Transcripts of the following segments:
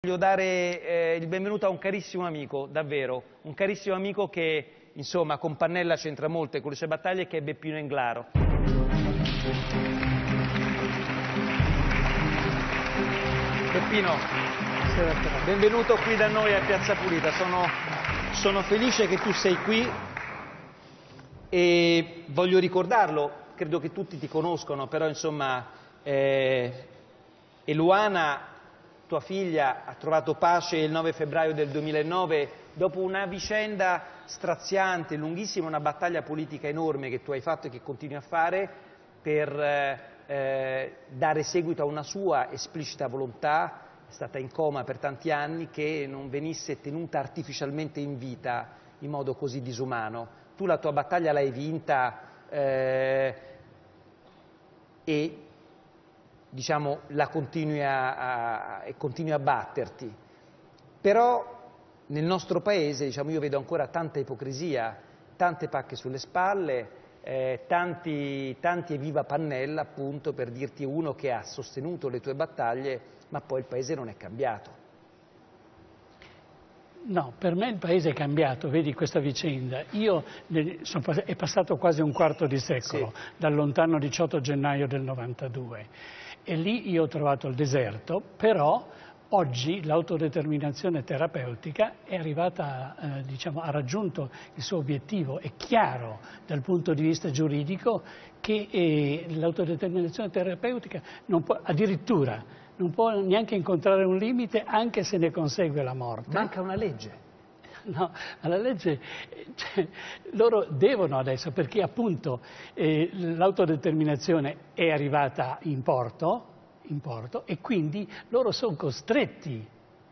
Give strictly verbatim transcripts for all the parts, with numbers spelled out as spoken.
Voglio dare eh, il benvenuto a un carissimo amico, davvero, un carissimo amico che, insomma, con Pannella c'entra molto e con le sue battaglie, che è Beppino Englaro. Beppino, benvenuto qui da noi a Piazza Pulita, sono, sono felice che tu sei qui e voglio ricordarlo, credo che tutti ti conoscono, però insomma, eh, Eluana, tua figlia, ha trovato pace il nove febbraio del duemilanove dopo una vicenda straziante, lunghissima, una battaglia politica enorme che tu hai fatto e che continui a fare per eh, dare seguito a una sua esplicita volontà, è stata in coma per tanti anni, che non venisse tenuta artificialmente in vita in modo così disumano. Tu la tua battaglia l'hai vinta eh, e diciamo, la continui a, a, e continui a batterti, però nel nostro paese diciamo, io vedo ancora tanta ipocrisia, tante pacche sulle spalle, eh, tanti, tanti evviva Pannella, appunto, per dirti uno che ha sostenuto le tue battaglie, ma poi il paese non è cambiato. No, per me il paese è cambiato, vedi questa vicenda. Io, sono, è passato quasi un quarto di secolo, sì, dal lontano diciotto gennaio del novantadue. E lì io ho trovato il deserto, però oggi l'autodeterminazione terapeutica è arrivata, eh, diciamo, ha raggiunto il suo obiettivo. È chiaro dal punto di vista giuridico che eh, l'autodeterminazione terapeutica non può, addirittura non può neanche incontrare un limite anche se ne consegue la morte. Manca una legge. No, alla legge, cioè, loro devono adesso, perché appunto eh, l'autodeterminazione è arrivata in porto, in porto e quindi loro sono costretti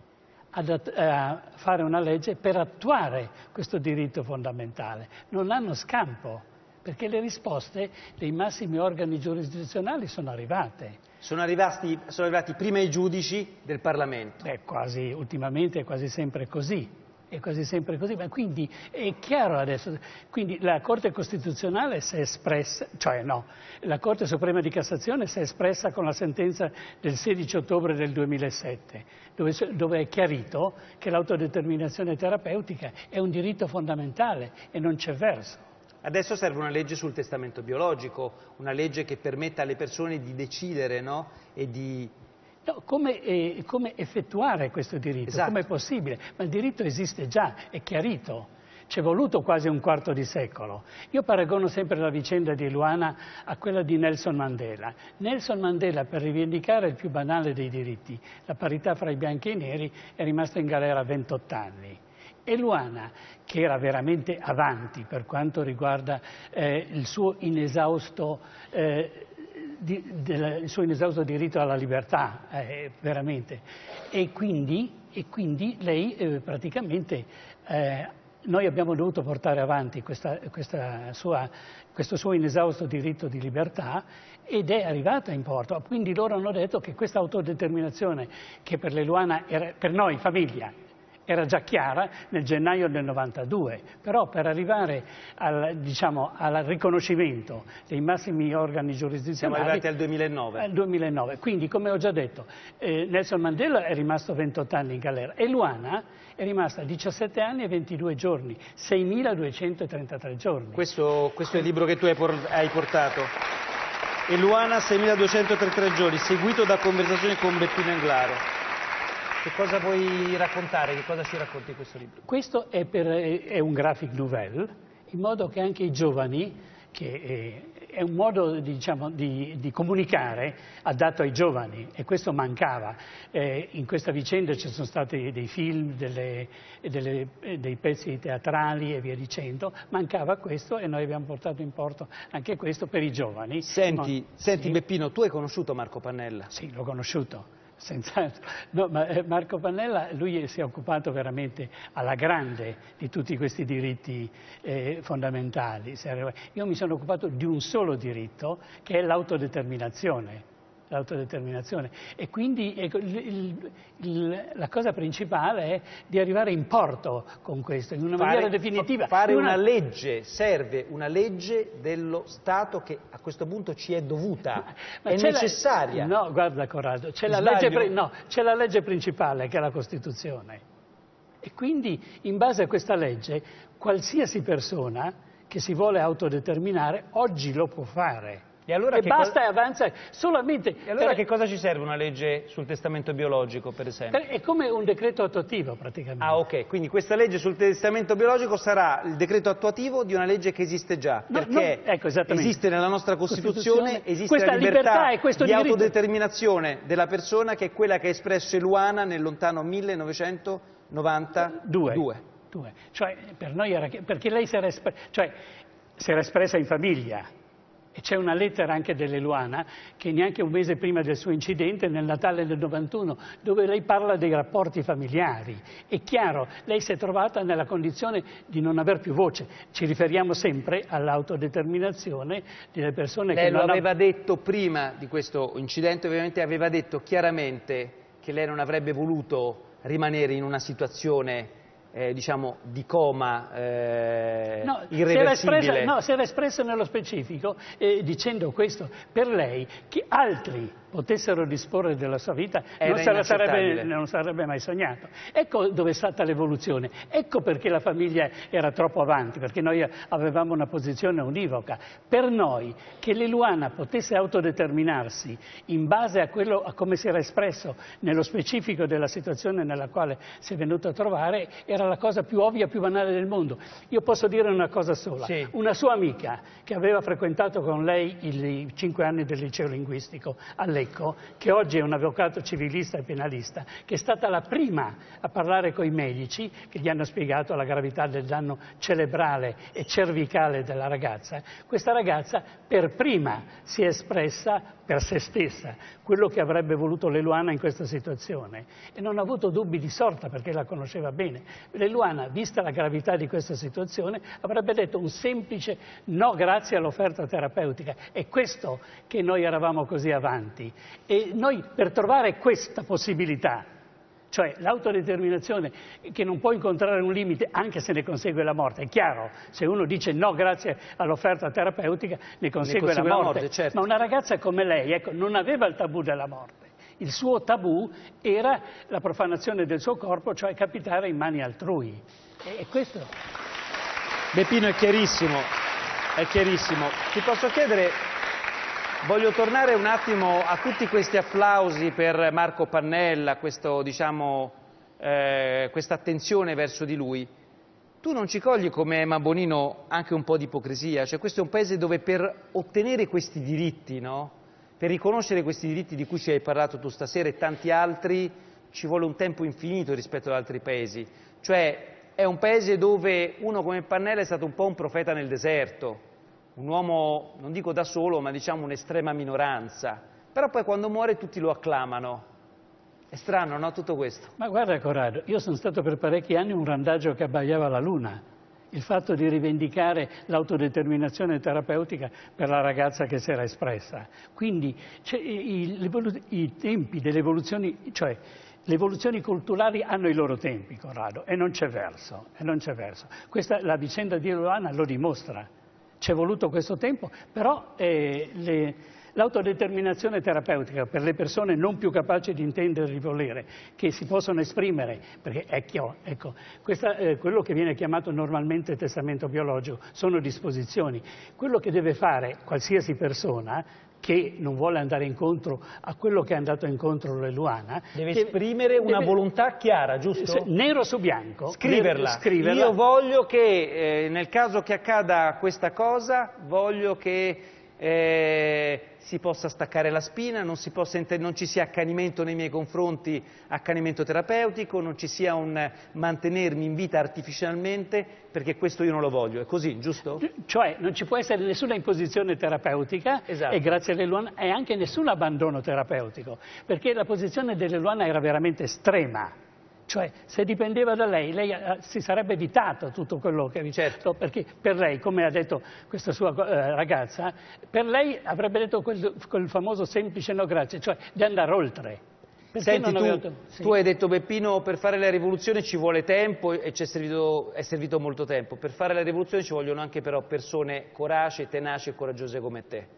ad, a fare una legge per attuare questo diritto fondamentale. Non hanno scampo, perché le risposte dei massimi organi giurisdizionali sono arrivate. Sono arrivati, sono arrivati prima i giudici del Parlamento. Beh, quasi, ultimamente è quasi sempre così. È quasi sempre così, ma quindi è chiaro adesso, quindi la Corte Costituzionale si è espressa, cioè no, la Corte Suprema di Cassazione si è espressa con la sentenza del sedici ottobre del duemilasette, dove, dove è chiarito che l'autodeterminazione terapeutica è un diritto fondamentale e non c'è verso. Adesso serve una legge sul testamento biologico, una legge che permetta alle persone di decidere, no? E di... No, come, eh, come effettuare questo diritto? Esatto. Come è possibile? Ma il diritto esiste già, è chiarito. Ci è voluto quasi un quarto di secolo. Io paragono sempre la vicenda di Eluana a quella di Nelson Mandela. Nelson Mandela, per rivendicare il più banale dei diritti, la parità fra i bianchi e i neri, è rimasto in galera ventotto anni. Eluana, che era veramente avanti per quanto riguarda eh, il suo inesausto eh, Di, del, il suo inesausto diritto alla libertà, eh, veramente. E quindi, e quindi lei eh, praticamente, eh, noi abbiamo dovuto portare avanti questa, questa sua, questo suo inesausto diritto di libertà ed è arrivata in porto. Quindi loro hanno detto che questa autodeterminazione, che per l'Eluana era, per noi famiglia, era già chiara nel gennaio del novantadue, però per arrivare al, diciamo, al riconoscimento dei massimi organi giurisdizionali... Siamo arrivati al duemilanove. Al duemilanove. Quindi, come ho già detto, eh, Nelson Mandela è rimasto ventotto anni in galera. Eluana è rimasta diciassette anni e ventidue giorni, seimiladuecentotrentatré giorni. Questo, questo è il libro che tu hai portato. Eluana, seimiladuecentotrentatré giorni, seguito da conversazioni con Beppino Englaro. Che cosa vuoi raccontare? Che cosa ci racconti in questo libro? Questo è, per, è un graphic novel, in modo che anche i giovani, che è, è un modo diciamo, di, di comunicare adatto ai giovani, e questo mancava. Eh, in questa vicenda ci sono stati dei film, delle, delle, dei pezzi teatrali e via dicendo, mancava questo e noi abbiamo portato in porto anche questo per i giovani. Senti, Ma, senti sì. Beppino, tu hai conosciuto Marco Pannella? Sì, l'ho conosciuto. Senz'altro. No, ma Marco Pannella, lui si è occupato veramente alla grande di tutti questi diritti eh, fondamentali. Io mi sono occupato di un solo diritto, che è l'autodeterminazione. l'autodeterminazione. E quindi ecco, il, il, il, la cosa principale è di arrivare in porto con questo, in una fare, maniera definitiva. Fare una... una legge, serve una legge dello Stato che a questo punto ci è dovuta, Ma è necessaria. La... No, guarda Corrado, c'è la, legge... no, c'è la legge principale che è la Costituzione. E quindi in base a questa legge qualsiasi persona che si vuole autodeterminare oggi lo può fare. E, allora e che basta co- e avanza solamente... E allora per... che cosa ci serve una legge sul testamento biologico, per esempio? È come un decreto attuativo praticamente. Ah, ok, quindi questa legge sul testamento biologico sarà il decreto attuativo di una legge che esiste già, no, perché no, ecco, esiste nella nostra Costituzione, Costituzione esiste questa la libertà, libertà e questo di diritto. autodeterminazione della persona, che è quella che ha espresso Eluana nel lontano millenovecentonovantadue. Due. Due. Cioè, per noi era che, perché lei si era, espre, cioè, si era espressa in famiglia. E c'è una lettera anche dell'Eluana che neanche un mese prima del suo incidente, nel Natale del novantuno, dove lei parla dei rapporti familiari. È chiaro, lei si è trovata nella condizione di non aver più voce. Ci riferiamo sempre all'autodeterminazione delle persone lei che non lo aveva ha... detto prima di questo incidente, ovviamente aveva detto chiaramente che lei non avrebbe voluto rimanere in una situazione Eh, diciamo di coma eh, no, irreversibile. Si era espressa, no, si era espressa nello specifico eh, dicendo questo per lei, che altri potessero disporre della sua vita non, se la sarebbe, non sarebbe mai sognato. Ecco dove è stata l'evoluzione, ecco perché la famiglia era troppo avanti, perché noi avevamo una posizione univoca. Per noi che l'Eluana potesse autodeterminarsi in base a, quello, a come si era espresso nello specifico della situazione nella quale si è venuto a trovare, era la cosa più ovvia, più banale del mondo. Io posso dire una cosa sola, sì. Una sua amica che aveva frequentato con lei i cinque anni del liceo linguistico all'Ecco, che oggi è un avvocato civilista e penalista, che è stata la prima a parlare con i medici che gli hanno spiegato la gravità del danno cerebrale e cervicale della ragazza. Questa ragazza per prima si è espressa per se stessa, quello che avrebbe voluto l'Eluana in questa situazione, e non ha avuto dubbi di sorta perché la conosceva bene. L'Eluana, vista la gravità di questa situazione, avrebbe detto un semplice no grazie all'offerta terapeutica. È questo che noi eravamo così avanti, e noi per trovare questa possibilità, cioè l'autodeterminazione che non può incontrare un limite anche se ne consegue la morte. È chiaro, se uno dice no grazie all'offerta terapeutica ne consegue, ne consegue la morte, la morte certo. Ma una ragazza come lei, ecco, non aveva il tabù della morte. Il suo tabù era la profanazione del suo corpo, cioè capitare in mani altrui. E questo... Beppino, è chiarissimo, è chiarissimo. Ti posso chiedere... Voglio tornare un attimo a tutti questi applausi per Marco Pannella, questo, diciamo, eh, questa attenzione verso di lui. Tu non ci cogli come Emma Bonino anche un po' di ipocrisia? Cioè, questo è un paese dove per ottenere questi diritti, no? Per riconoscere questi diritti di cui ci hai parlato tu stasera e tanti altri, ci vuole un tempo infinito rispetto ad altri paesi. Cioè, è un paese dove uno come Pannella è stato un po' un profeta nel deserto. Un uomo, non dico da solo, ma diciamo un'estrema minoranza. Però poi quando muore tutti lo acclamano. È strano, no, tutto questo? Ma guarda Corrado, io sono stato per parecchi anni un randagio che abbaiava alla luna. Il fatto di rivendicare l'autodeterminazione terapeutica per la ragazza che si era espressa. Quindi i, i tempi delle evoluzioni, cioè le evoluzioni culturali hanno i loro tempi, Corrado, e non c'è verso, e non c'è verso. Questa, la vicenda di Eluana lo dimostra. C'è voluto questo tempo, però eh, l'autodeterminazione terapeutica per le persone non più capaci di intendere e di volere, che si possono esprimere, perché è chiaro, ecco, questa, eh, quello che viene chiamato normalmente testamento biologico sono disposizioni. Quello che deve fare qualsiasi persona che non vuole andare incontro a quello che è andato incontro l'Eluana, deve esprimere una deve, volontà chiara, giusto? Nero su bianco. Scriverla. Nero, scriverla. Io voglio che, eh, nel caso che accada questa cosa, voglio che eh, si possa staccare la spina, non, si possa non ci sia accanimento nei miei confronti, accanimento terapeutico, non ci sia un mantenermi in vita artificialmente, perché questo io non lo voglio. È così, giusto? Cioè non ci può essere nessuna imposizione terapeutica, esatto. E grazie all'Eluana, e anche nessun abbandono terapeutico, perché la posizione dell'Eluana era veramente estrema. Cioè, se dipendeva da lei, lei eh, si sarebbe evitato tutto quello che vi certo. perché per lei, come ha detto questa sua eh, ragazza, per lei avrebbe detto quel, quel famoso semplice no grazie, cioè di andare oltre. Perché Senti, non tu, aveva... sì. tu hai detto, Beppino, per fare la rivoluzione ci vuole tempo e ci è servito, è servito molto tempo. Per fare la rivoluzione ci vogliono anche però persone corace, tenaci e coraggiose come te.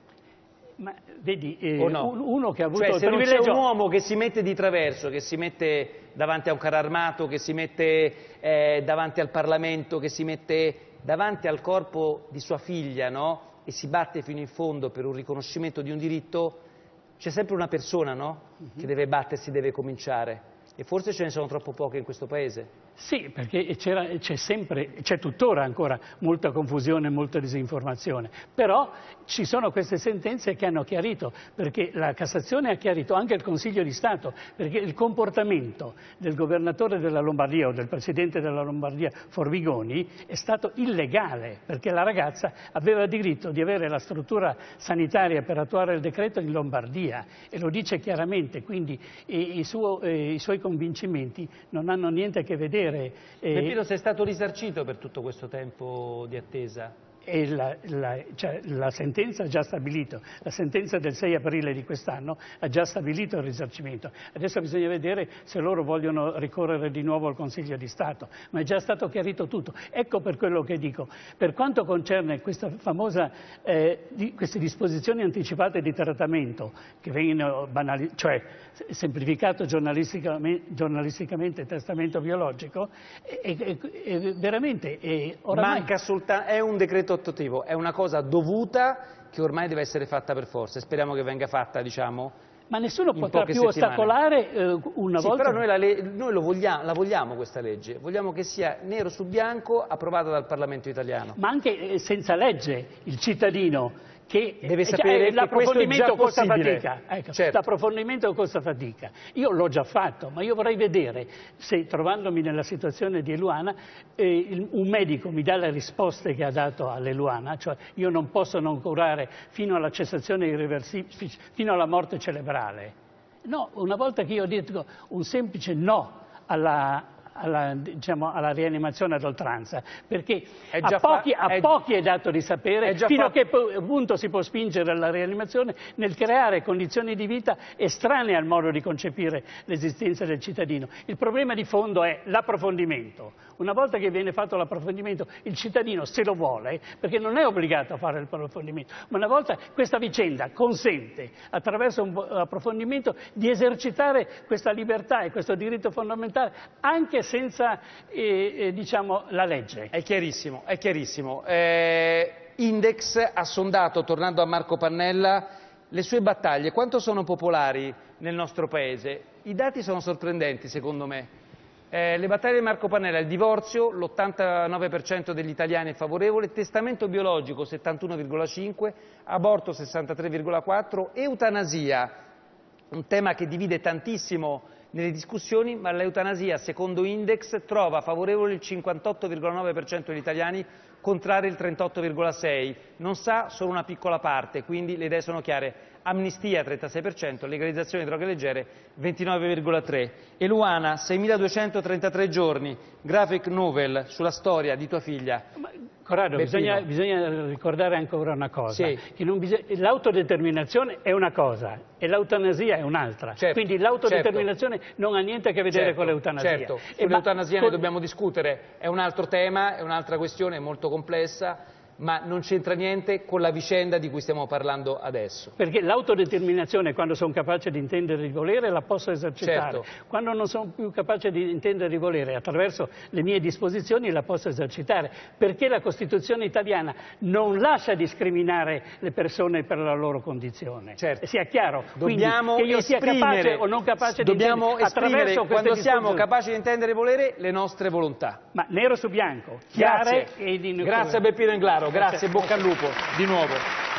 Ma vedi, eh, o no? uno che ha avuto cioè, il se privilegio... non c'è un uomo che si mette di traverso, che si mette davanti a un carro armato, che si mette eh, davanti al Parlamento, che si mette davanti al corpo di sua figlia, no? E si batte fino in fondo per un riconoscimento di un diritto, c'è sempre una persona, no? Uh-huh. Che deve battersi, deve cominciare. E forse ce ne sono troppo poche in questo paese. Sì, perché c'è sempre, c'è tuttora ancora molta confusione, molta disinformazione, però ci sono queste sentenze che hanno chiarito, perché la Cassazione ha chiarito, anche il Consiglio di Stato, perché il comportamento del governatore della Lombardia o del presidente della Lombardia Formigoni è stato illegale, perché la ragazza aveva diritto di avere la struttura sanitaria per attuare il decreto in Lombardia e lo dice chiaramente, quindi i, i, suo, eh, i suoi convincimenti non hanno niente a che vedere. Beppino, sei stato risarcito per tutto questo tempo di attesa? E la, la, cioè, la sentenza ha già stabilito, la sentenza del sei aprile di quest'anno ha già stabilito il risarcimento. Adesso bisogna vedere se loro vogliono ricorrere di nuovo al Consiglio di Stato, ma è già stato chiarito tutto. Ecco per quello che dico, per quanto concerne questa famosa, eh, di, queste disposizioni anticipate di trattamento che vengono banali, cioè semplificato giornalisticamente, giornalisticamente testamento biologico, è, è, è veramente è oramai... Manca soltanto, è un decreto attuativo, è una cosa dovuta che ormai deve essere fatta per forza e speriamo che venga fatta, diciamo, ma nessuno potrà più settimane. ostacolare eh, una sì, volta... però noi, la, noi lo vogliamo, la vogliamo questa legge, vogliamo che sia nero su bianco approvata dal Parlamento italiano. Ma anche eh, senza legge il cittadino che deve sapere eh, l'approfondimento costa fatica. Ecco, certo. L'approfondimento costa fatica. Io l'ho già fatto, ma io vorrei vedere se, trovandomi nella situazione di Eluana, eh, il, un medico mi dà le risposte che ha dato all'Eluana, cioè io non posso non curare fino alla cessazione irreversibile, fino alla morte cerebrale. No, una volta che io dico un semplice no alla... Alla, diciamo, alla rianimazione ad oltranza, perché a pochi, a è, pochi è dato di sapere fino a che punto si può spingere alla rianimazione nel creare condizioni di vita estranee al modo di concepire l'esistenza del cittadino. Il problema di fondo è l'approfondimento. Una volta che viene fatto l'approfondimento, il cittadino se lo vuole, perché non è obbligato a fare l'approfondimento, ma una volta questa vicenda consente, attraverso un approfondimento, di esercitare questa libertà e questo diritto fondamentale anche senza eh, eh, diciamo, la legge. È chiarissimo, è chiarissimo. Eh, Index ha sondato, tornando a Marco Pannella, le sue battaglie. Quanto sono popolari nel nostro paese? I dati sono sorprendenti, secondo me. Eh, le battaglie di Marco Pannella, il divorzio, l'ottantanove per cento degli italiani è favorevole, testamento biologico settantuno virgola cinque, aborto sessantatré virgola quattro, eutanasia, un tema che divide tantissimo nelle discussioni, ma l'eutanasia, secondo Index, trova favorevole il cinquantotto virgola nove per cento degli italiani, contrari il trentotto virgola sei per cento. Non sa solo una piccola parte, quindi le idee sono chiare. Amnistia trentasei per cento, legalizzazione di droghe leggere ventinove virgola tre per cento. Eluana, seimiladuecentotrentatré giorni, graphic novel sulla storia di tua figlia. Ma, Corrado, bisogna, bisogna ricordare ancora una cosa, sì. Che l'autodeterminazione è una cosa e l'eutanasia è un'altra, certo, quindi l'autodeterminazione certo. non ha niente a che vedere certo, con l'eutanasia. Certo, sull'eutanasia ne con... dobbiamo discutere, è un altro tema, è un'altra questione molto complessa, ma non c'entra niente con la vicenda di cui stiamo parlando adesso. Perché l'autodeterminazione, quando sono capace di intendere e di volere, la posso esercitare. Certo. Quando non sono più capace di intendere e di volere, attraverso le mie disposizioni, la posso esercitare. Perché la Costituzione italiana non lascia discriminare le persone per la loro condizione. Certo. Sia chiaro. Dobbiamo Quindi, che io sia capace o non capace di intendere, dobbiamo esprimere, quando siamo capaci di intendere e volere, le nostre volontà. Ma nero su bianco, chiare Grazie. e di... Grazie a Beppino Englaro. Grazie, bocca al lupo di nuovo.